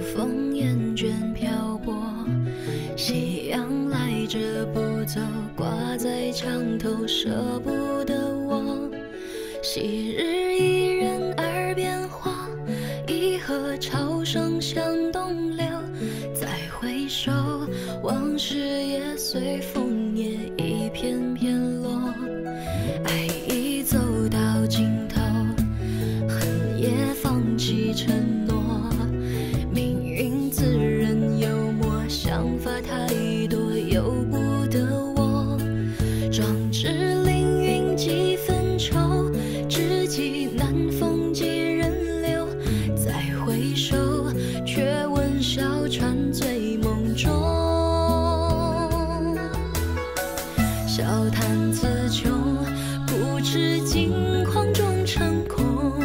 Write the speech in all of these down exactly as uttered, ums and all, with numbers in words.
风厌倦漂泊，夕阳来者不走，挂在墙头舍不得我。昔日伊人耳边话，一河潮声向东流。再回首，往事也随枫叶一片片落。爱已走到尽头，恨也放弃承诺。命运自认幽默，想法太多由不得我。壮志凌云几分愁，知己难逢几人留。再回首，却闻小船醉梦中。笑谈词穷，不知境况中成空。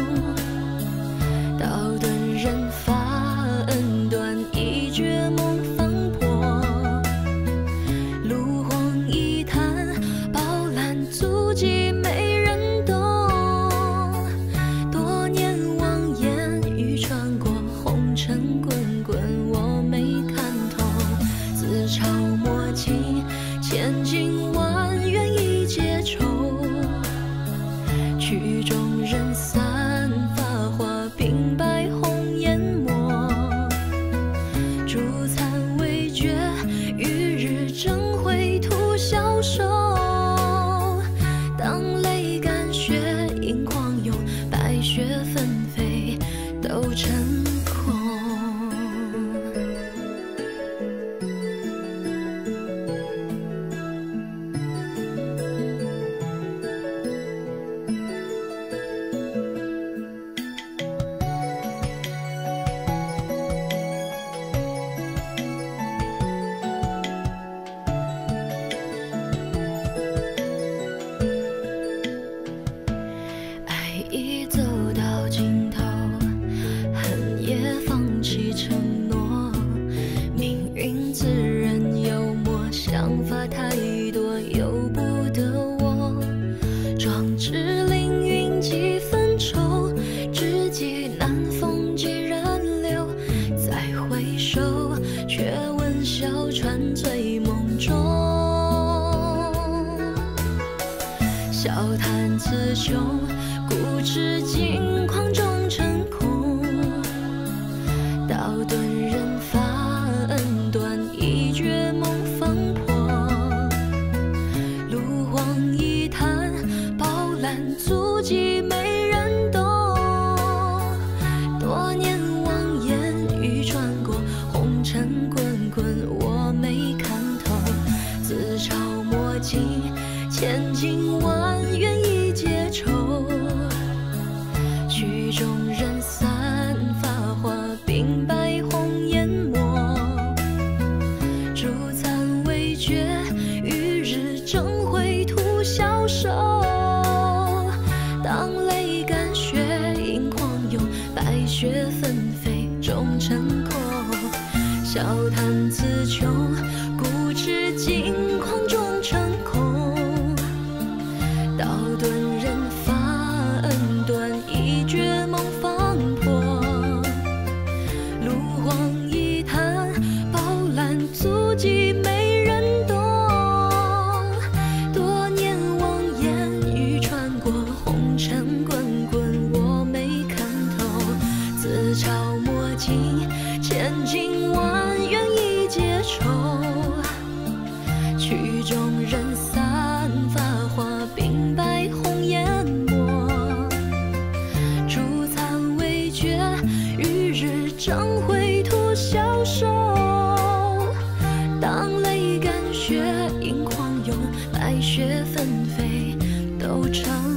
道顿人发恩断，一绝梦方破。炉荒一滩，饱览足迹没人懂。多年望眼欲穿过，红尘滚滚我没看透。自嘲莫情，千金万缘一结愁。曲终人散，发花鬓白红颜没。烛残未觉，余日正回徒消瘦。当泪干血盈眶涌，白雪纷飞都成空。爱已走到尽头，恨也放弃承诺。命运自认幽默，想法太多由不得我。壮志凌云几分愁，知己难逢几人留。再回首，却闻小船醉梦中。笑谈词穷，固执境况中成空。道顿人发恩断，一绝梦方破。炉荒一滩，饱览足迹没人懂。多年望眼欲穿过，红尘滚滚我没看透。自嘲莫尽，千金万缘一结愁。曲终人散，发花鬓白红颜没。烛残未觉，余日正回徒消瘦。当泪干血盈眶涌，白雪纷飞终成空。笑谈词穷，固执境况中成空。道顿人发恩断，一绝梦方破。炉荒一滩，饱览足迹没人懂。多年望眼欲穿过，红尘滚滚我没看透。自嘲莫尽，千金万缘一结愁。曲终人散，发花鬓白红颜没。烛残未觉，余日正回徒消瘦。当泪干血盈眶涌，白雪纷飞都成